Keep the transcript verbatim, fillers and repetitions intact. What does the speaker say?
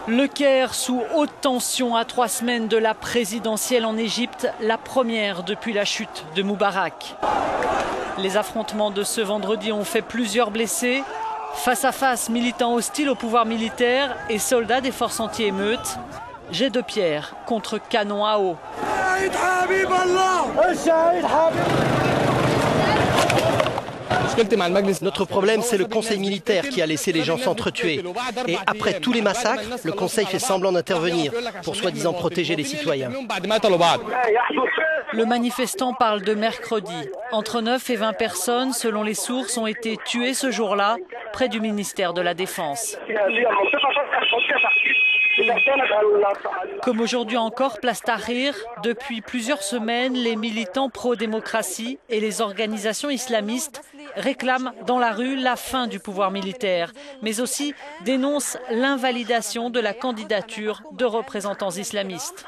Le Caire sous haute tension à trois semaines de la présidentielle en Égypte, la première depuis la chute de Moubarak. Les affrontements de ce vendredi ont fait plusieurs blessés. Face à face, militants hostiles au pouvoir militaire et soldats des forces anti-émeutes. Jet de pierre contre canon à eau. Notre problème, c'est le conseil militaire qui a laissé les gens s'entretuer. Et après tous les massacres, le conseil fait semblant d'intervenir pour soi-disant protéger les citoyens. Le manifestant parle de mercredi. Entre neuf et vingt personnes, selon les sources, ont été tuées ce jour-là, près du ministère de la Défense. Comme aujourd'hui encore, place Tahrir, depuis plusieurs semaines, les militants pro-démocratie et les organisations islamistes réclament dans la rue la fin du pouvoir militaire, mais aussi dénoncent l'invalidation de la candidature de représentants islamistes.